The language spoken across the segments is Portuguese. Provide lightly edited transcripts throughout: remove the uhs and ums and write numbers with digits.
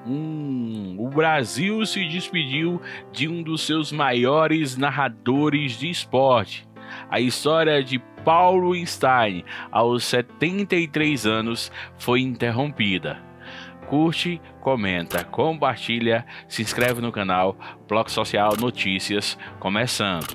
O Brasil se despediu de um dos seus maiores narradores de esporte. A história de Paulo Stein, aos 73 anos, foi interrompida. Curte, comenta, compartilha, se inscreve no canal Bloco Social Notícias, começando.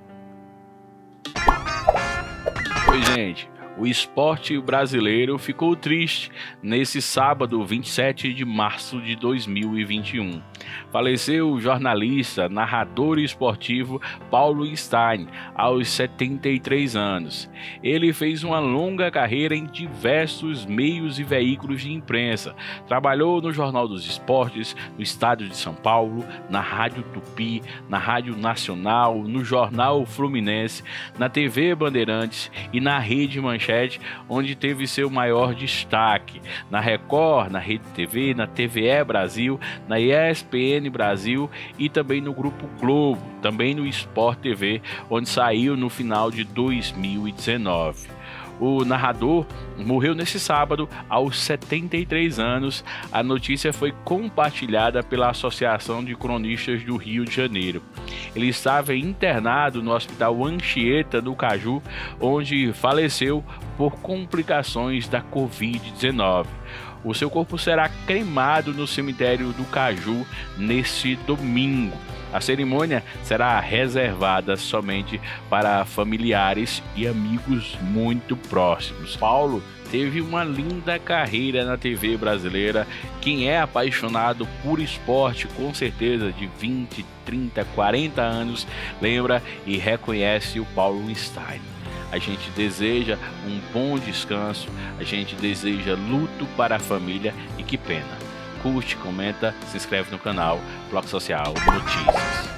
Oi, gente. O esporte brasileiro ficou triste nesse sábado, 27 de março de 2021. Faleceu o jornalista, narrador esportivo Paulo Stein, aos 73 anos. Ele fez uma longa carreira em diversos meios e veículos de imprensa. Trabalhou no Jornal dos Esportes, no Estado de São Paulo, na Rádio Tupi, na Rádio Nacional, no Jornal Fluminense, na TV Bandeirantes e na Rede Manchete, onde teve seu maior destaque. Na Record, na Rede TV, na TVE Brasil, na ESPN Brasil e também no Grupo Globo, também no Sport TV, onde saiu no final de 2019. O narrador morreu nesse sábado, aos 73 anos. A notícia foi compartilhada pela Associação de Cronistas do Rio de Janeiro. Ele estava internado no Hospital Anchieta, no Caju, onde faleceu por complicações da Covid-19. O seu corpo será cremado no cemitério do Caju neste domingo. A cerimônia será reservada somente para familiares e amigos muito próximos. Paulo teve uma linda carreira na TV brasileira. Quem é apaixonado por esporte, com certeza de 20, 30, 40 anos, lembra e reconhece o Paulo Stein. A gente deseja um bom descanso, a gente deseja luto para a família e que pena. Curte, comenta, se inscreve no canal Bloco Social Notícias.